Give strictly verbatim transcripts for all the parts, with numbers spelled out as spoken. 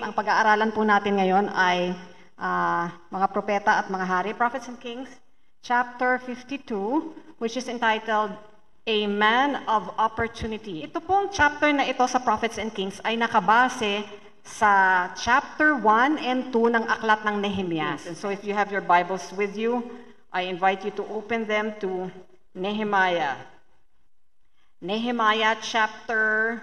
ang pag-aaralan po natin ngayon ay uh, mga propeta at mga hari, Prophets and Kings, chapter fifty-two, which is entitled, A Man of Opportunity. Ito pong chapter na ito sa Prophets and Kings ay nakabase sa chapter one and two ng aklat ng Nehemias. And so if you have your Bibles with you, I invite you to open them to Nehemiah. Nehemiah chapter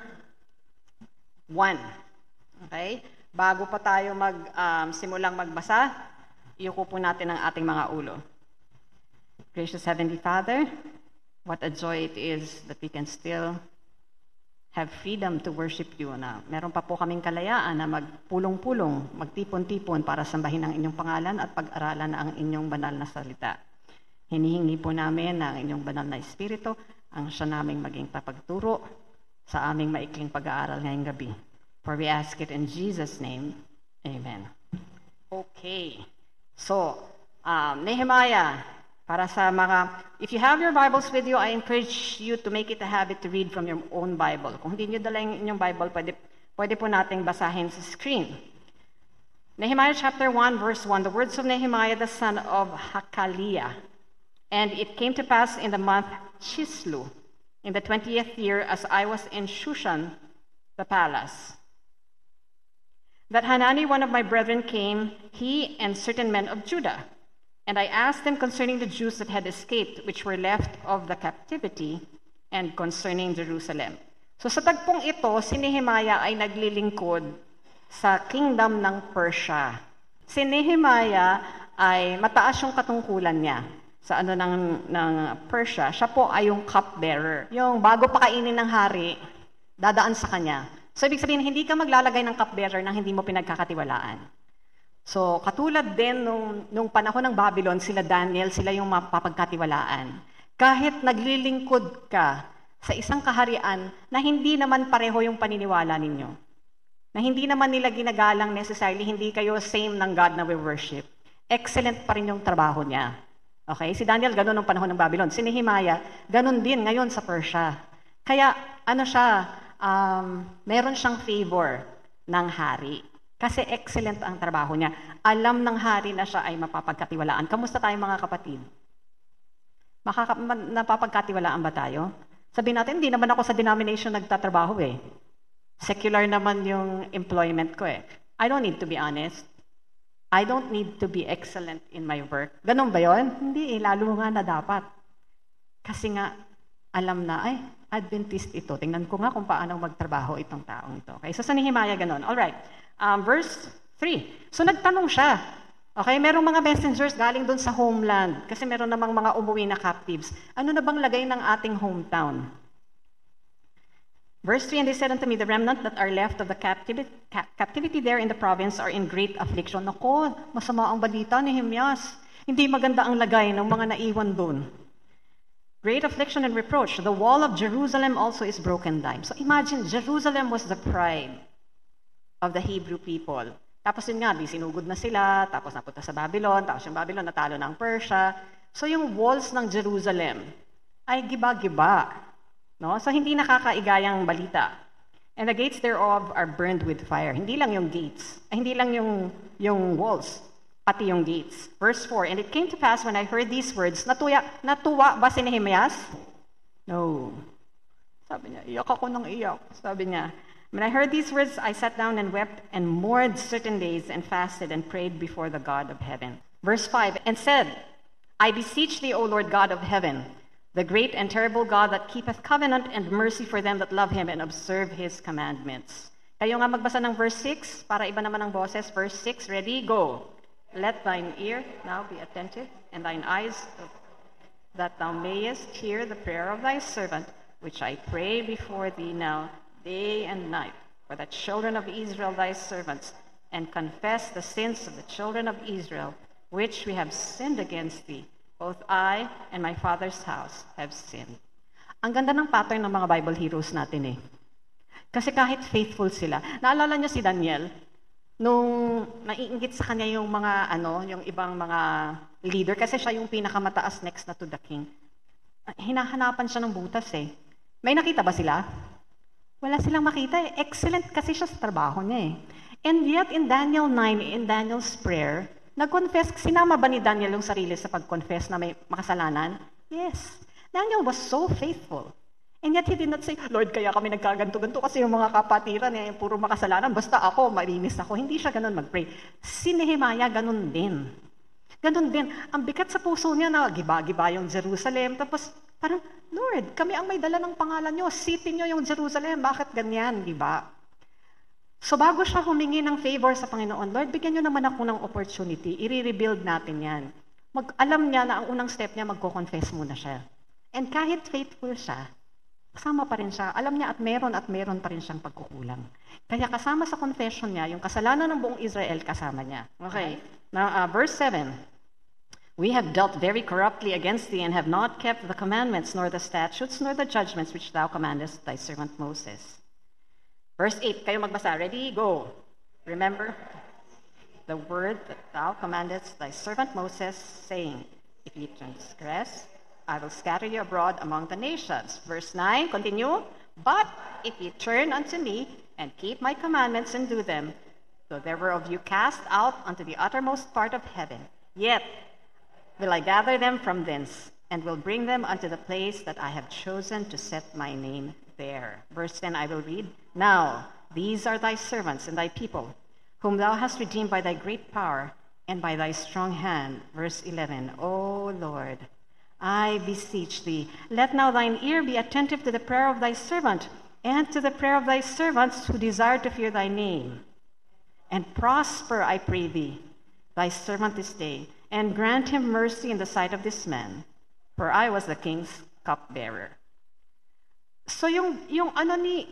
one. Okay? Bago pa tayo mag, um, simulang magbasa, iyuko po natin ang ating mga ulo. Gracious Heavenly Father, what a joy it is that we can still have freedom to worship you. Na meron pa po kaming kalayaan na magpulong-pulong, magtipon-tipon para sambahin ang inyong pangalan at pag-aralan ang inyong banal na salita. Hinihingi po namin na ang inyong banal na espiritu ang siya naming maging tapagturo sa aming maikling pag-aaral ngayong gabi. For we ask it in Jesus' name. Amen. Okay. So, um, Nehemiah, para sa mga, if you have your Bibles with you, I encourage you to make it a habit to read from your own Bible. Kung hindi nyo dala yung inyong Bible, pwede, pwede po nating basahin sa screen. Nehemiah chapter one, verse one, the words of Nehemiah, the son of Hakaliah. And it came to pass in the month Chislu, in the twentieth year, as I was in Shushan, the palace, that Hanani, one of my brethren, came, he and certain men of Judah. And I asked them concerning the Jews that had escaped, which were left of the captivity, and concerning Jerusalem. So sa tagpong ito, si Nehemiah ay naglilingkod sa kingdom ng Persia. Si Nehemiah ay mataas yung katungkulan niya sa ano ng, ng Persia. Siya po ay yung cupbearer. Yung bago pakainin ng hari, dadaan sa kanya. So ibig sabihin, hindi ka maglalagay ng cupbearer nang hindi mo pinagkakatiwalaan. So, katulad din nung, nung panahon ng Babylon, sila Daniel, sila yung mapapagkatiwalaan. Kahit naglilingkod ka sa isang kaharian na hindi naman pareho yung paniniwala ninyo, na hindi naman nila ginagalang necessarily, hindi kayo same ng God na we worship, excellent pa rin yung trabaho niya. Okay? Si Daniel, ganun nung panahon ng Babylon. Si Nehemiah, ganun din ngayon sa Persia. Kaya, ano siya, um, meron siyang favor ng hari. Kasi excellent ang trabaho niya. Alam ng hari na siya ay mapapagkatiwalaan. Kamusta tayo mga kapatid? Makaka- napapagkatiwalaan ba tayo? Sabihin natin, hindi naman ako sa denomination nagtatrabaho eh. Secular naman yung employment ko eh. I don't need to be honest. I don't need to be excellent in my work. Ganun ba yun? Hindi eh, lalo nga na dapat. Kasi nga, alam na, ay, Adventist ito. Tingnan ko nga kung paano magtrabaho itong taong ito. Okay, so sa Nehemiah ganun. Alright. Um, verse three. So nagtanong siya. Okay, merong mga messengers galing doon sa homeland kasi meron namang mga umuwi na captives. Ano na bang lagay ng ating hometown? Verse three, and they said unto me, the remnant that are left of the captivity, ca- captivity there in the province are in great affliction. Nako, masama ang balita ni Nehemias. Hindi maganda ang lagay ng mga naiwan doon. Great affliction and reproach. The wall of Jerusalem also is broken down. So imagine, Jerusalem was the pride of the Hebrew people. Tapos yun nga, di sinugod na sila, tapos napunta sa Babylon, tapos yung Babylon natalo ng Persia. So yung walls ng Jerusalem ay giba-giba. No? So hindi nakakaigayang balita. And the gates thereof are burned with fire. Hindi lang yung gates, ay hindi lang yung, yung walls, pati yung gates. Verse four, and it came to pass when I heard these words, natuya, natuwa ba si Nehemias? No. Sabi niya, iyak ako ng iyak. Sabi niya, when I heard these words, I sat down and wept and mourned certain days and fasted and prayed before the God of heaven. Verse five, and said, I beseech thee, O Lord God of heaven, the great and terrible God that keepeth covenant and mercy for them that love him and observe his commandments. Kayo nga magbasa ng verse six, para iba naman ang boses. Verse six, ready, go. Let thine ear now be attentive, and thine eyes, that thou mayest hear the prayer of thy servant, which I pray before thee now, day and night, for the children of Israel thy servants, and confess the sins of the children of Israel, which we have sinned against thee. Both I and my father's house have sinned. Ang ganda ng pattern ng mga Bible heroes natin eh. Kasi kahit faithful sila, naalala niyo si Daniel, nung naiinggit sa kanya yung mga, ano, yung ibang mga leader, kasi siya yung pinakamataas next na to the king. Hinahanapan siya ng butas eh. May nakita ba sila? Wala silang makita eh. Excellent kasi siya sa trabaho niya eh. And yet, in Daniel nine, in Daniel's prayer, nag-confess, sinama ba ni Daniel yung sarili sa pag-confess na may makasalanan? Yes. Daniel was so faithful. And yet, he did not say, Lord, kaya kami nagkaganto-ganto kasi yung mga kapatiran, eh, puro makasalanan, basta ako, marinis ako. Hindi siya ganun mag-pray. Si Nehemiah, ganun din. Ganun din. Ang bigat sa puso niya na giba-giba yung Jerusalem. Tapos, parang, Lord, kami ang may dala ng pangalan nyo. City nyo yung Jerusalem. Bakit ganyan, di ba? So, bago siya humingi ng favor sa Panginoon, Lord, bigyan nyo naman ako ng opportunity. I-rebuild natin yan. Mag alam niya na ang unang step niya, magko-confess muna siya. And kahit faithful siya, kasama pa rin siya. Alam niya at meron at meron pa rin siyang pagkukulang. Kaya kasama sa confession niya, yung kasalanan ng buong Israel, kasama niya. Okay. Now, uh, verse seven. We have dealt very corruptly against thee and have not kept the commandments, nor the statutes, nor the judgments which thou commandest thy servant Moses. Verse eight. Kayo magbasa. Ready? Go. Remember the word that thou commandest thy servant Moses, saying, if ye transgress, I will scatter you abroad among the nations. Verse nine, continue. But if ye turn unto me and keep my commandments and do them, though there were of you cast out unto the uttermost part of heaven, yet will I gather them from thence, and will bring them unto the place that I have chosen to set my name there. Verse ten, I will read. Now, these are thy servants and thy people, whom thou hast redeemed by thy great power and by thy strong hand. Verse eleven, O Lord, I beseech thee, let now thine ear be attentive to the prayer of thy servant, and to the prayer of thy servants who desire to fear thy name. And prosper, I pray thee, thy servant this day, and grant him mercy in the sight of this man, for I was the king's cupbearer. So yung, yung ano ni,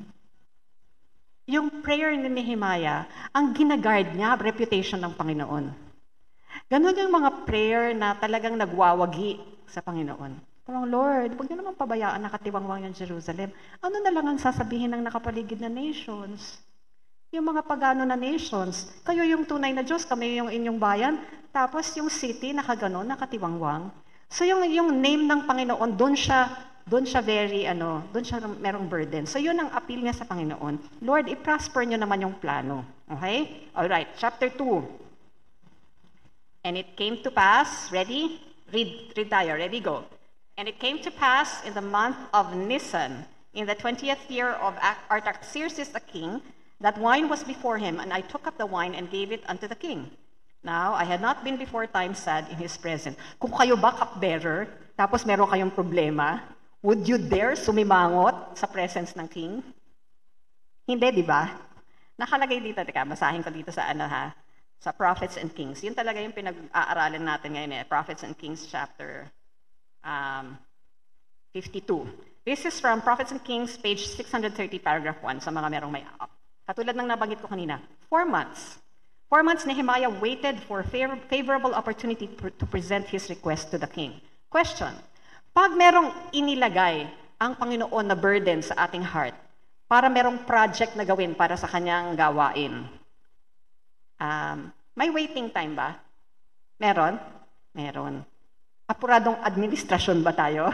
yung prayer ni Nehemiah, ang ginaguard niya, reputation ng Panginoon. Ganon yung mga prayer na talagang nagwawagi sa Panginoon. Parang, Lord, huwag niyo naman pabayaan na katiwangwang yung Jerusalem. Ano na lang ang sasabihin ng nakapaligid na nations? Yung mga pagano na nations. Kayo yung tunay na Diyos, kami yung inyong bayan. Tapos yung city, nakaganon, nakatiwangwang. So yung, yung name ng Panginoon, doon siya, doon siya very, ano, doon siya merong burden. So yun ang appeal niya sa Panginoon. Lord, i-prosper niyo naman yung plano. Okay? Alright, chapter two. And it came to pass, ready? Read, read tayo, ready, go. And it came to pass in the month of Nisan, in the twentieth year of Artaxerxes the king, that wine was before him, and I took up the wine and gave it unto the king. Now, I had not been before time sad in his presence. Kung kayo ba cupbearer, tapos meron kayong problema, would you dare sumimangot sa presence ng king? Hindi, di ba? Nakalagay dito, teka, basahin ko dito sa ano ha, sa Prophets and Kings. Yun talaga yung pinag-aaralan natin ngayon eh. Prophets and Kings chapter um, fifty-two. This is from Prophets and Kings, page six hundred thirty, paragraph one, sa mga merong may up. Katulad ng nabanggit ko kanina. Four months. Four months, Nehemiah waited for favor- favorable opportunity pr- to present his request to the king. Question. Pag merong inilagay ang Panginoon na burden sa ating heart para merong project na gawin para sa kanyang gawain, Um, may waiting time ba? Meron? Meron. Apuradong administrasyon ba tayo?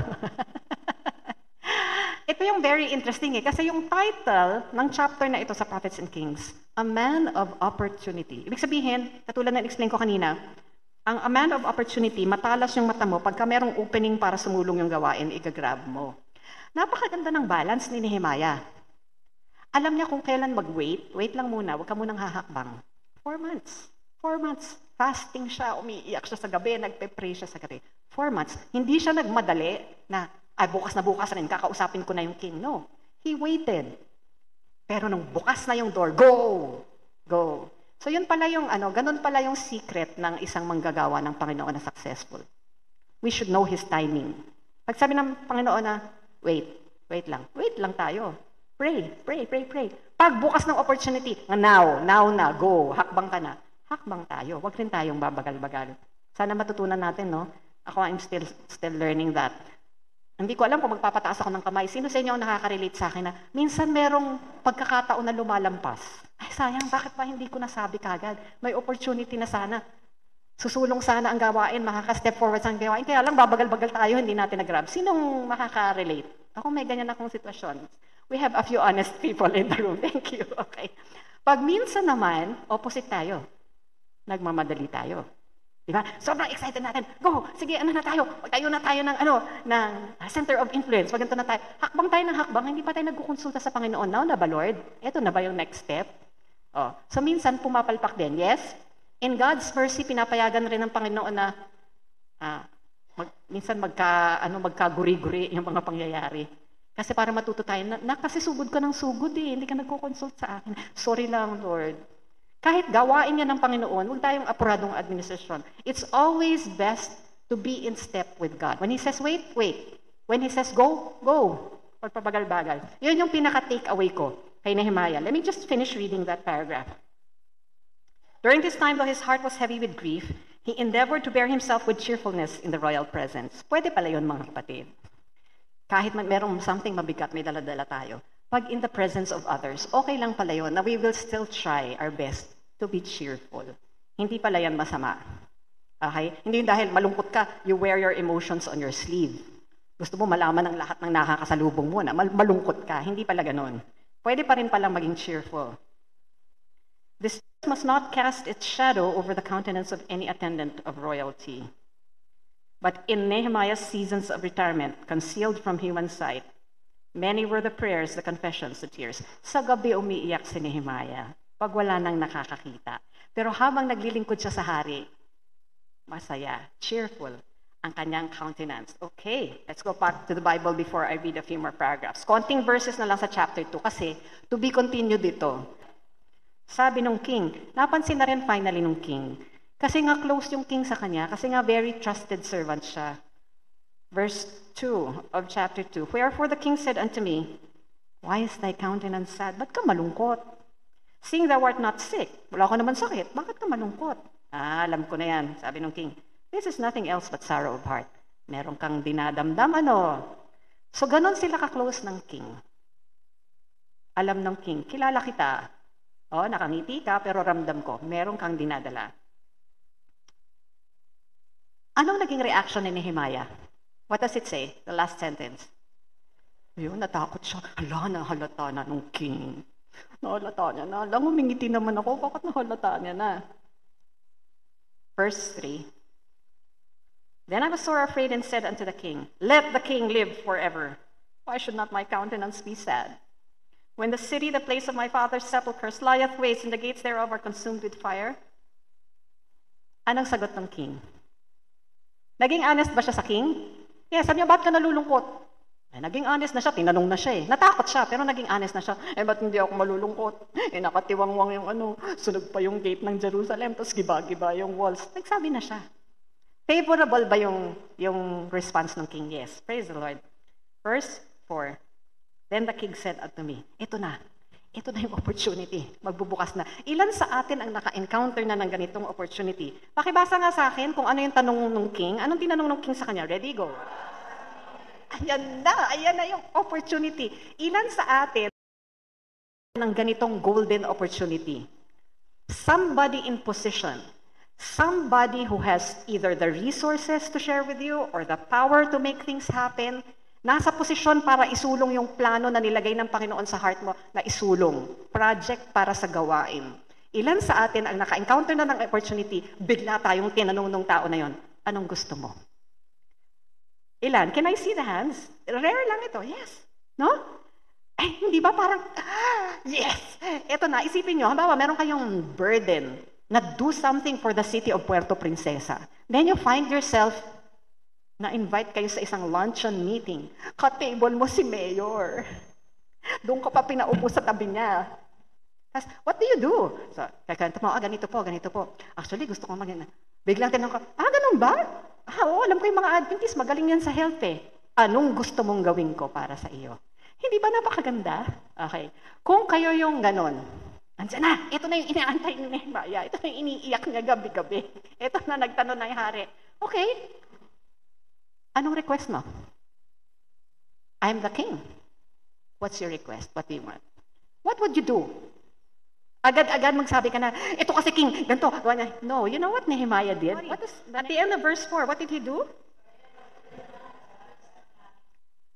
Ito yung very interesting eh, kasi yung title ng chapter na ito sa Prophets and Kings, A Man of Opportunity. Ibig sabihin, katulad na explain ko kanina, ang A Man of Opportunity, matalas yung mata mo, pagka merong opening para sumulong yung gawain, igagrab mo. Napakaganda ng balance ni Nehemiah. Alam niya kung kailan mag-wait, wait lang muna, huwag ka munang hahakbang. Four months. Four months. Fasting siya, umiiyak siya sa gabi, nagpe-pray siya sa gabi. Four months. Hindi siya nagmadali na, ay bukas na bukas rin, kakausapin ko na yung king. No. He waited. Pero nung bukas na yung door, go! Go. So yun pala yung, ano, ganun pala yung secret ng isang manggagawa ng Panginoon na successful. We should know His timing. Pag sabi ng Panginoon na, wait, wait lang, wait lang tayo. Pray, pray, pray, pray. Pag bukas ng opportunity, now, now na, go, hakbang ka na. Hakbang tayo. Huwag rin tayong babagal-bagal. Sana matutunan natin, no? Ako, I'm still still learning that. Hindi ko alam kung magpapataas ako ng kamay. Sino sa inyo ang nakaka-relate sa akin na minsan merong pagkakataon na lumalampas. Ay, sayang, bakit ba hindi ko nasabi kagad? May opportunity na sana. Susulong sana ang gawain, makaka-step forward sa gawain. Kaya lang, babagal-bagal tayo, hindi natin nag-grab. Sinong makaka-relate? Ako may ganyan akong sitwasyon. We have a few honest people in the room. Thank you. Okay. Pag minsan naman, opposite tayo. Nagmamadali tayo. Di ba? Sobrang excited natin. Go! Sige, ano na tayo? Tayo na tayo ng, ano, ng center of influence. Pag na tayo, hakbang tayo ng hakbang, hindi pa tayo nagkukonsulta sa Panginoon. Now na ba, Lord? Ito na ba yung next step? Oh. So, minsan pumapalpak din. Yes? In God's mercy, pinapayagan rin ng Panginoon na ah, mag, minsan magka, ano, magkaguri-guri yung mga pangyayari. Kasi para matuto tayo, na, na kasi sugod ka ng sugod eh. Hindi ka nagkukonsult sa akin. Sorry lang, Lord. Kahit gawain niya ng Panginoon, huwag tayong apuradong administrasyon. It's always best to be in step with God. When He says wait, wait. When He says go, go. Pagpabagal-bagal. Yun yung pinaka-take away ko kay Nehemiah. Let me just finish reading that paragraph. During this time, though his heart was heavy with grief, he endeavored to bear himself with cheerfulness in the royal presence. Pwede pala yun, mga kapatid. Kahit man merong something mabigat, may dala-dala tayo. Pag in the presence of others, okay lang pala yun na we will still try our best to be cheerful. Hindi pala yan masama. Okay? Hindi dahil malungkot ka, you wear your emotions on your sleeve. Gusto mo malaman ng lahat ng nakakasalubong mo na mal- malungkot ka. Hindi pala ganun. Pwede pa rin palang maging cheerful. This must not cast its shadow over the countenance of any attendant of royalty. But in Nehemiah's seasons of retirement, concealed from human sight, many were the prayers, the confessions, the tears. Sa gabi umiiyak si Nehemiah pag wala nang nakakakita. Pero habang naglilingkod siya sa hari, masaya, cheerful ang kanyang countenance. Okay, let's go back to the Bible before I read a few more paragraphs. Konting verses na lang sa chapter two kasi to be continued dito. Sabi nung king, napansin na rin finally nung king. Kasi nga close yung king sa kanya, kasi nga very trusted servant siya. Verse two of chapter two. Wherefore the king said unto me, why is thy countenance sad? Ba't ka malungkot? Seeing thou art not sick. Wala ka naman sakit. Bakit ka malungkot? Ah, alam ko na yan. Sabi ng king, this is nothing else but sorrow of heart. Meron kang dinadamdam, ano? So, ganon sila ka-close ng king. Alam ng king, kilala kita. O, nakangiti ka, pero ramdam ko, meron kang dinadala. Anong naging reaction ni Nehemiah? What does it say? The last sentence. Ayun, natakot siya. Hala, nahalata na nung king. Nahalata niya na. Alam, umingiti naman ako. Bakit nahalata niya na? Verse three. Then I was sore afraid and said unto the king, let the king live forever. Why should not my countenance be sad? When the city, the place of my father's sepulchres, lieth waste, and the gates thereof are consumed with fire? Anong sagot ng king? Naging honest ba siya sa king? Yes, sabi niya, ba't ka nalulungkot? Eh, naging honest na siya, tinanong na siya eh. Natakot siya, pero naging honest na siya. Eh, ba't hindi ako malulungkot? Eh, nakatiwangwang yung ano, sunog pa yung gate ng Jerusalem, tapos giba-giba yung walls. Nagsabi na siya. Favorable ba yung, yung response ng king? Yes. Praise the Lord. Verse four. Then the king said unto me, ito na. Ito na yung opportunity. Magbubukas na. Ilan sa atin ang naka-encounter na ng ganitong opportunity? Pakibasa nga sa akin kung ano yung tanong ng king. Anong tinanong ng king sa kanya? Ready, go. Ayan na. Ayan na yung opportunity. Ilan sa atin ng ganitong golden opportunity? Somebody in position. Somebody who has either the resources to share with you or the power to make things happen, nasa posisyon para isulong yung plano na nilagay ng Panginoon sa heart mo na isulong. Project para sa gawain. Ilan sa atin ang naka-encounter na ng opportunity, bigla tayong tinanong ng tao na yon, anong gusto mo? Ilan? Can I see the hands? Rare lang ito. Yes. No? Eh, hindi ba parang, ah, yes! Ito na, isipin nyo, halimbawa, meron kayong burden na do something for the city of Puerto Princesa. Then you find yourself na-invite kayo sa isang luncheon meeting. Ka-table mo si Mayor. Doon ka pa pinaupo sa tabi niya. Tapos, what do you do? So, kakanto mo, ah, ganito po, ganito po. Actually, gusto ko mag- Biglang tinanong ka, ah, ganun ba? Ah, oo, alam ko yung mga Adventist, magaling yan sa health eh. Anong gusto mong gawin ko para sa iyo? Hindi ba napakaganda? Okay. Kung kayo yung ganon, andyan na, ito na yung inaantay ni Nehemiah. Ito na yung iniiyak niya gabi-gabi. Ito na nagtanong na yung hari. Okay. Anong request mo? I'm the king. What's your request? What do you want? What would you do? Agad-agad magsabi ka na, ito kasi king, ganito. No, you know what Nehemiah did? What is, at the end of verse four, what did he do?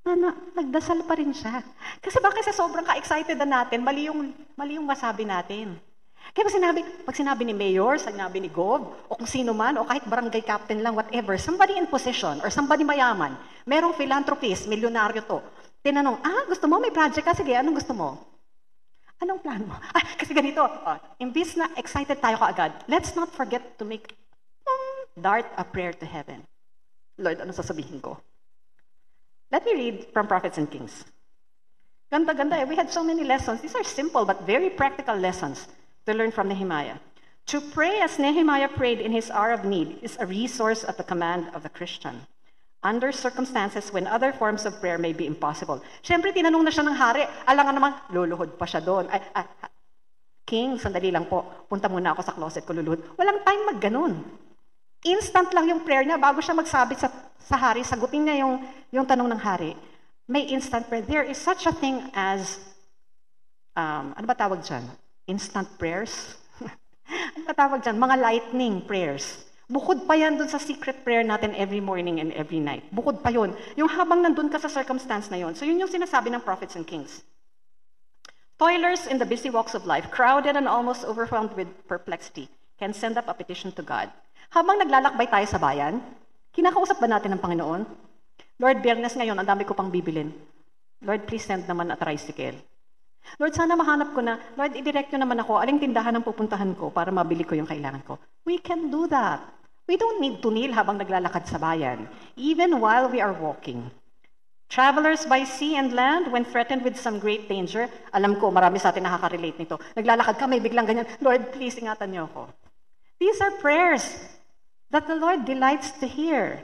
na, nagdasal pa rin siya. Kasi baka sa sobrang ka-excited na natin, mali yung, mali yung masabi natin. Kaya pag sinabi, pag sinabi ni Mayor, sinabi ni Gov, o kung sino man, o kahit barangay captain lang, whatever, somebody in position, or somebody mayaman, merong philanthropist, milyonaryo to, tinanong, ah, gusto mo, may project ka? Sige, anong gusto mo? Anong plan mo? Ah, kasi ganito, oh, imbis na excited tayo kaagad, let's not forget to make um, dart a prayer to heaven. Lord, ano sasabihin ko? Let me read from Prophets and Kings. Ganda-ganda eh. We had so many lessons. These are simple but very practical lessons to learn from Nehemiah. To pray as Nehemiah prayed in his hour of need is a resource at the command of the Christian. Under circumstances when other forms of prayer may be impossible. Siyempre, tinanong na siya ng hari. Alangan naman, luluhod pa siya doon. Ay, ay, King, sandali lang po. Punta muna ako sa closet ko, luluhod. Walang time mag-ganun. Instant lang yung prayer niya bago siya magsabi sa, sa hari, sagutin niya yung, yung tanong ng hari. May instant prayer. There is such a thing as, um, ano ba tawag dyan? Instant prayers? Ano ba tawag dyan? Mga lightning prayers. Bukod pa yan dun sa secret prayer natin every morning and every night. Bukod pa yun. Yung habang nandun ka sa circumstance na yun. So yun yung sinasabi ng prophets and kings. Toilers in the busy walks of life, crowded and almost overwhelmed with perplexity, can send up a petition to God. Habang naglalakbay tayo sa bayan, kinakausap ba natin ang Panginoon? Lord, Biyernes ngayon, ang dami ko pang bibilin. Lord, please send naman a tricycle. Lord, sana mahanap ko na, Lord, idirect nyo naman ako, aling tindahan ang pupuntahan ko para mabili ko yung kailangan ko. We can do that. We don't need to kneel habang naglalakad sa bayan, even while we are walking. Travelers by sea and land, when threatened with some great danger, alam ko, marami sa atin nakaka-relate nito. Naglalakad ka, may biglang ganyan, Lord, please, ingatan niyo ako. These are prayers that the Lord delights to hear.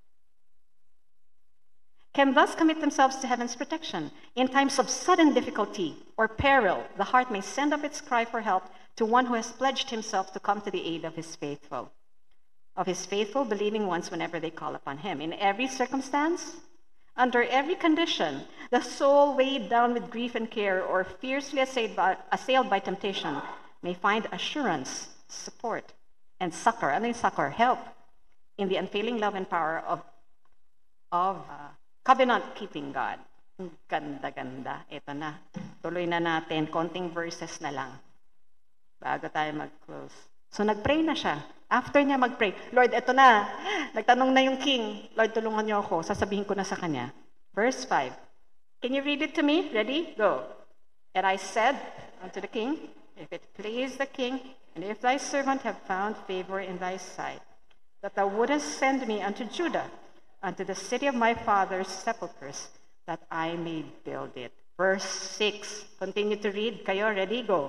Can thus commit themselves to heaven's protection. In times of sudden difficulty or peril, the heart may send up its cry for help to one who has pledged himself to come to the aid of his faithful, of his faithful, believing ones whenever they call upon him. In every circumstance, under every condition, the soul weighed down with grief and care or fiercely assailed by, assailed by temptation may find assurance, support, and succor. Ano yung succor? Help in the unfailing love and power of, of uh, covenant-keeping God. Ganda-ganda. Ito na. Tuloy na natin. Konting verses na lang. Bago tayo mag-close. So, nag-pray na siya. After niya mag-pray, Lord, ito na. Nagtanong na yung king. Lord, tulungan niyo ako. Sasabihin ko na sa kanya. Verse five. Can you read it to me? Ready? Go. And I said unto the king, if it please the king, and if thy servant have found favor in thy sight, that thou wouldest send me unto Judah, unto the city of my father's sepulchres, that I may build it. Verse six. Continue to read. Kayo, ready? Go.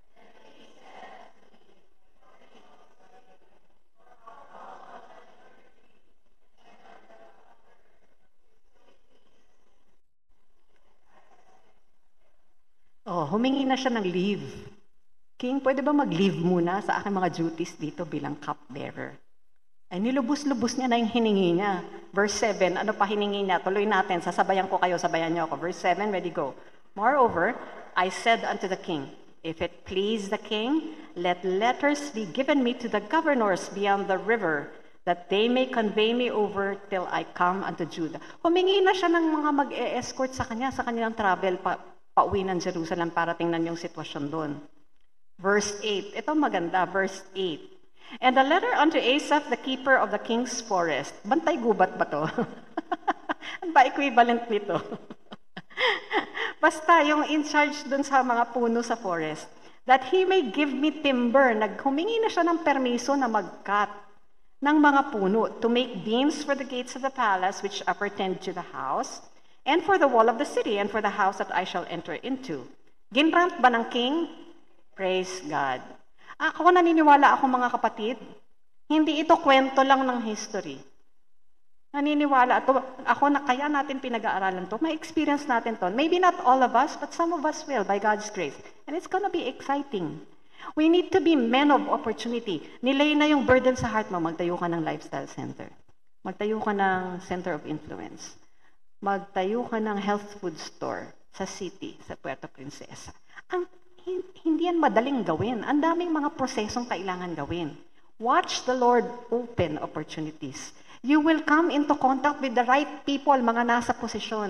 Oh, humingi na siya ng leave. King, pwede ba mag-leave muna sa aking mga duties dito bilang cupbearer? Ay, nilubos-lubos niya na yung hiningi niya. Verse seven, ano pa hiningi niya? Tuloy natin, sasabayan ko kayo, sabayan niyo ako. Verse seven, ready, go. Moreover, I said unto the king, if it please the king, let letters be given me to the governors beyond the river, that they may convey me over till I come unto Judah. Humingi na siya ng mga mag-e-escort sa kanya, sa kanilang travel pa, pauwi ng Jerusalem para tingnan yung sitwasyon doon. Verse eight, ito maganda, verse eight. And a letter unto Asaph, the keeper of the king's forest. Bantay gubat ba to? Ano ba equivalent nito? Basta, yung in charge dun sa mga puno sa forest. That he may give me timber. Naghumingi na siya ng permiso na mag-cut ng mga puno to make beams for the gates of the palace which appertained to the house, and for the wall of the city, and for the house that I shall enter into. Ginrant ba ng king? Praise God. Ako naniniwala ako, mga kapatid, hindi ito kwento lang ng history. Naniniwala ito, ako na kaya natin pinag-aaralan to, may experience natin to. Maybe not all of us, but some of us will by God's grace. And it's gonna be exciting. We need to be men of opportunity. Nilay na yung burden sa heart mo, magtayo ka ng lifestyle center. Magtayo ka ng center of influence. Magtayo ka ng health food store sa city, sa Puerto Princesa. Ang hindi yan madaling gawin. Ang daming mga prosesong kailangan gawin. Watch the Lord open opportunities. You will come into contact with the right people, mga nasa posisyon.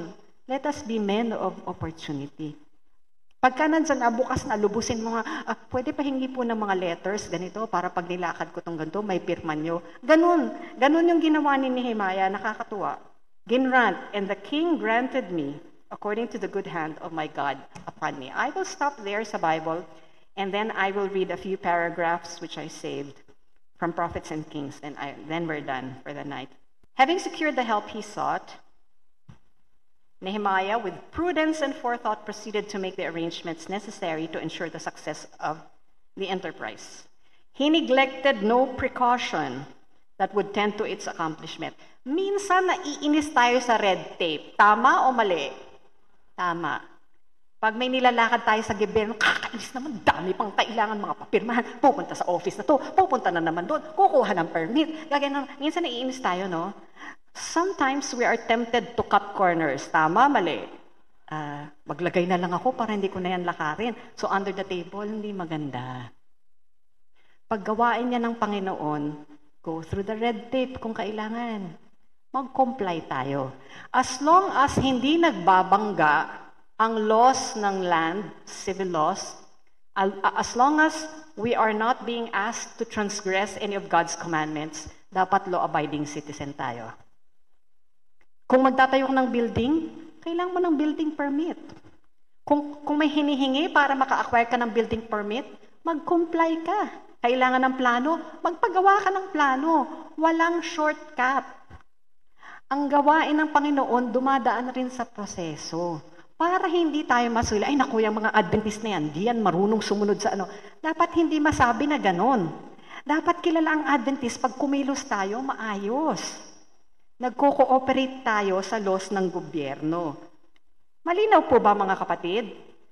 Let us be men of opportunity. Pagka nandyan na, bukas na, lubusin mo nga, ah, pwede pa hingi po ng mga letters, ganito, para pag nilakad ko tong ganito, may pirma nyo. Ganun. Ganun yung ginawa ni Nehemiah, nakakatuwa. Ginrant, and the king granted me, according to the good hand of my God upon me. I will stop there sa Bible, and then I will read a few paragraphs which I saved from Prophets and Kings, and I, then we're done for the night. Having secured the help he sought, Nehemiah, with prudence and forethought, proceeded to make the arrangements necessary to ensure the success of the enterprise. He neglected no precaution that would tend to its accomplishment. Minsan, naiinis tayo sa red tape. Tama o mali? Tama. Pag may nilalakad tayo sa gobyerno, kakainis naman, dami pang kailangan mga papirmahan. Pupunta sa office na to, pupunta na naman doon, kukuha ng permit. Gagano, minsan naiinis tayo, no? Sometimes we are tempted to cut corners. Tama, mali. Uh, maglagay na lang ako para hindi ko na yan lakarin. So under the table, hindi maganda. Paggawain niya ng Panginoon, go through the red tape kung kailangan. Mag-comply tayo. As long as hindi nagbabangga ang laws ng land, civil laws, as long as we are not being asked to transgress any of God's commandments, dapat law-abiding citizen tayo. Kung magtatayo ka ng building, kailangan mo ng building permit. Kung, kung may hinihingi para maka-acquire ka ng building permit, mag-comply ka. Kailangan ng plano, magpagawa ka ng plano. Walang shortcut. Ang gawain ng Panginoon, dumadaan rin sa proseso. Para hindi tayo masuli, ay naku, yung mga Adventist na yan, di yan marunong sumunod sa ano. Dapat hindi masabi na ganon. Dapat kilala ang Adventist, pag kumilos tayo, maayos. Nagko-cooperate tayo sa laws ng gobyerno. Malinaw po ba mga kapatid?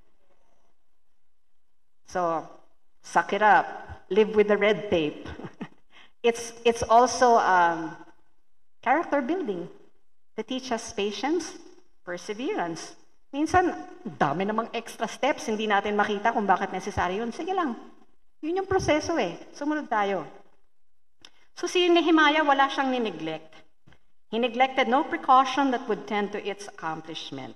So, suck it up. Live with the red tape. it's, it's also um, character building to teach us patience, perseverance. Minsan, dami namang extra steps, hindi natin makita kung bakit necessary yun. Sige lang. Yun yung proseso eh. Sumunod tayo. So si Nehemiah, wala siyang nineglect. He neglected no precaution that would tend to its accomplishment.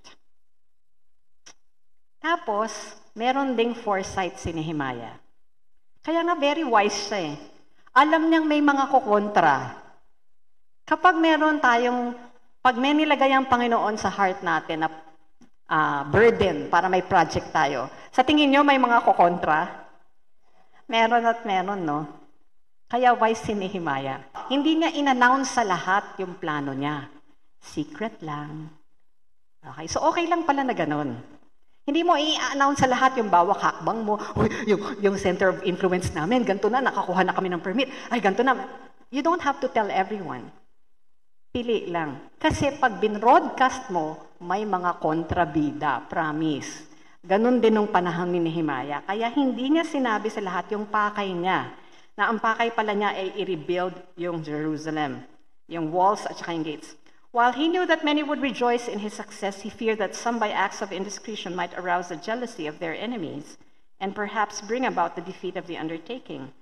Tapos, meron ding foresight si Nehemiah. Kaya nga very wise siya eh. Alam niyang may mga kukontra. Kapag meron tayong, pag may nilagay ang Panginoon sa heart natin na uh, burden para may project tayo, sa tingin niyo may mga kukontra? Meron at meron, no? Kaya wise si Nehemiah. Hindi niya in-announce sa lahat yung plano niya. Secret lang. Okay, so okay lang pala na ganun. Hindi mo i-announce sa lahat yung bawak hakbang mo. Uy, yung, yung center of influence namin, ganito na, nakakuha na kami ng permit. Ay, ganito na. You don't have to tell everyone. Pili lang. Kasi pag bin-broadcast mo, may mga kontrabida, promise. Ganon din nung panahon ni Nehemiah. Kaya hindi niya sinabi sa lahat yung pakay niya. Na ang pakay pala niya ay i-rebuild yung Jerusalem, yung walls at saka yung gates. While he knew that many would rejoice in his success, he feared that some by acts of indiscretion might arouse the jealousy of their enemies and perhaps bring about the defeat of the undertaking.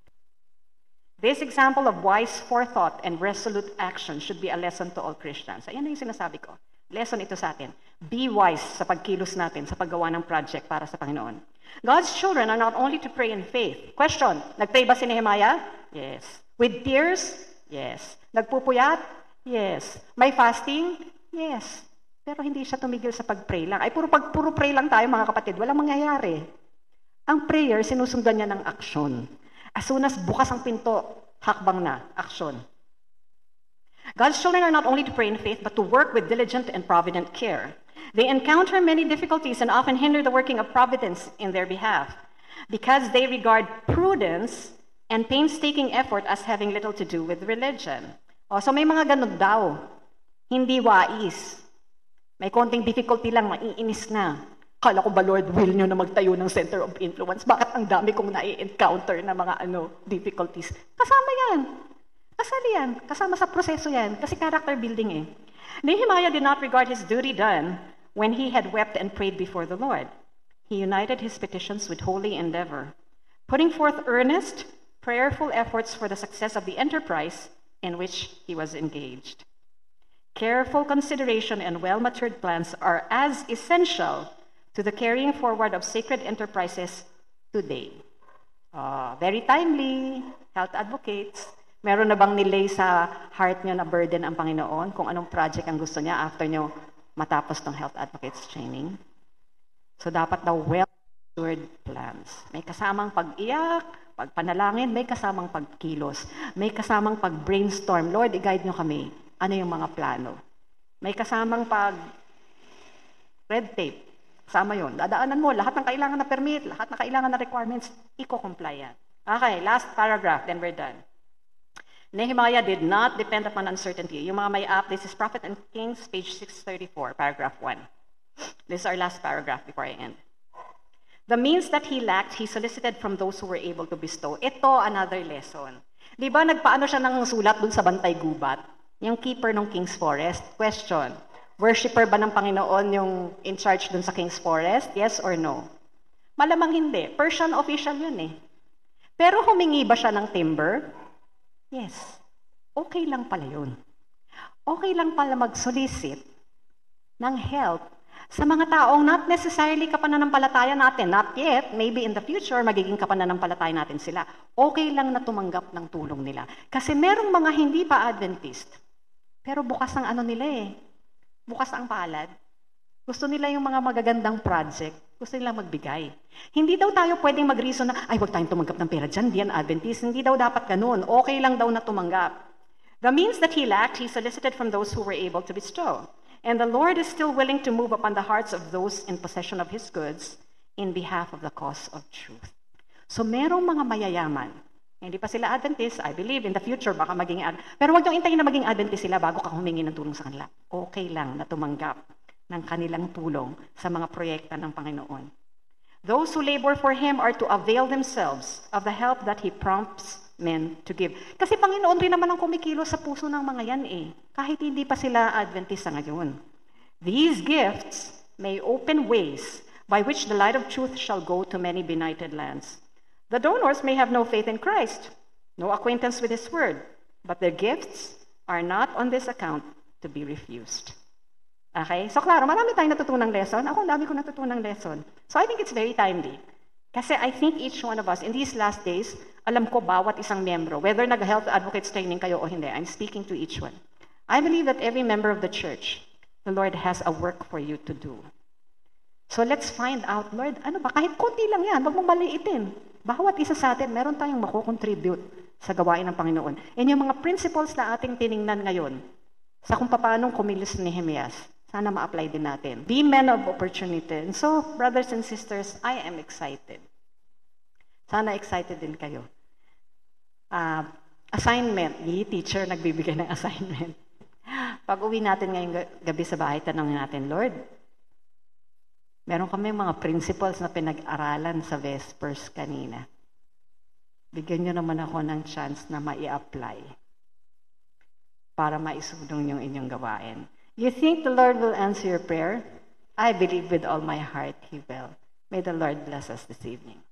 This example of wise forethought and resolute action should be a lesson to all Christians. Ayan na yung sinasabi ko. Lesson ito sa atin. Be wise sa pagkilos natin sa paggawa ng project para sa Panginoon. God's children are not only to pray in faith. Question, nagpray ba si Nehemiah? Yes. With tears? Yes. Nagpupuyat? Yes. May fasting? Yes. Pero hindi siya tumigil sa pag-pray lang. Ay, puro, pag, puro pray lang tayo mga kapatid. Walang mangyayari. Ang prayer, sinusundan niya ng aksyon. As soon as bukas ang pinto, hakbang na, aksyon. God's children are not only to pray in faith, but to work with diligent and provident care. They encounter many difficulties and often hinder the working of providence in their behalf because they regard prudence and painstaking effort as having little to do with religion. O, so may mga ganun daw. Hindi wais. May konting difficulty lang, maiinis na. Kala ko ba, Lord, will nyo na magtayo ng center of influence? Bakit ang dami kong nai-encounter na mga ano difficulties? Kasama yan. Kasali yan. Kasama sa proseso yan. Kasi character building eh. Nehemiah did not regard his duty done when he had wept and prayed before the Lord. He united his petitions with holy endeavor, putting forth earnest, prayerful efforts for the success of the enterprise in which he was engaged. Careful consideration and well-matured plans are as essential to the carrying forward of sacred enterprises today. Uh, very timely, health advocates. Meron na bang nilay sa heart nyo na burden ang Panginoon kung anong project ang gusto niya after nyo matapos ng health advocates training? So dapat daw well-matured plans. May kasamang pag-iyak, pagpanalangin, may kasamang pagkilos, may kasamang pag-brainstorm. Lord, i-guide nyo kami. Ano yung mga plano? May kasamang pag red tape. Kasama yun. Dadaanan mo, lahat ng kailangan na permit, lahat ng kailangan na requirements, i-comply yan. Okay, last paragraph, then we're done. Nehemiah did not depend upon uncertainty. Yung mga may app, this is Prophet and Kings, page six thirty-four, paragraph one. This is our last paragraph before I end. The means that he lacked, he solicited from those who were able to bestow. Ito, another lesson. Di ba nagpaano siya ng sulat dun sa Bantay Gubat? Yung keeper ng King's Forest. Question, worshipper ba ng Panginoon yung in charge dun sa King's Forest? Yes or no? Malamang hindi. Persian official yun eh. Pero humingi ba siya ng timber? Yes. Okay lang pala yun. Okay lang pala mag-solicit ng help sa mga taong not necessarily kapananampalataya natin. Not yet. Maybe in the future, magiging kapananampalataya natin sila. Okay lang na tumanggap ng tulong nila. Kasi merong mga hindi pa Adventist. Pero bukas ang ano nila eh. Bukas ang palad. Gusto nila yung mga magagandang project. Gusto nila magbigay. Hindi daw tayo pwedeng mag-reason na, ay, wag tayong tumanggap ng pera dyan, diyan Adventist. Hindi daw dapat ganun. Okay lang daw na tumanggap. The means that he lacked, he solicited from those who were able to bestow. And the Lord is still willing to move upon the hearts of those in possession of His goods in behalf of the cause of truth. So merong mga mayayaman. Hindi pa sila Adventist, I believe in the future baka maging Adventist. Pero wag niyong intayin na maging Adventist sila bago ka humingi ng tulong sa kanila. Okay lang na tumanggap ng kanilang tulong sa mga proyekta ng Panginoon. Those who labor for Him are to avail themselves of the help that He prompts men to give. Kasi Panginoon rin naman ang kumikilos sa puso ng mga yan eh. Kahit hindi pa sila Adventist sa ngayon. These gifts may open ways by which the light of truth shall go to many benighted lands. The donors may have no faith in Christ, no acquaintance with His word, but their gifts are not on this account to be refused. Okay? So klaro, marami tayong natutunang lesson. Ako, ang dami ko natutunang lesson. So I think it's very timely. Kasi I think each one of us, in these last days, alam ko bawat isang miyembro, whether nag-health advocates training kayo o hindi, I'm speaking to each one. I believe that every member of the church, the Lord has a work for you to do. So let's find out, Lord, ano ba, kahit konti lang yan, wag mong maliitin. Bawat isa sa atin, meron tayong makukontribute sa gawain ng Panginoon. And yung mga principles na ating tiningnan ngayon, sa kung paano kumilos ni Nehemias, sana ma-apply din natin. Be men of opportunity. And so, brothers and sisters, I am excited. Sana excited din kayo. Uh, assignment, yung teacher nagbibigay ng assignment. Pag uwi natin ngayong gabi sa bahay, tanongin natin, Lord, meron kami mga principles na pinag-aralan sa Vespers kanina. Bigyan nyo naman ako ng chance na mai-apply para maisunong yung inyong gawain. You think the Lord will answer your prayer? I believe with all my heart He will. May the Lord bless us this evening.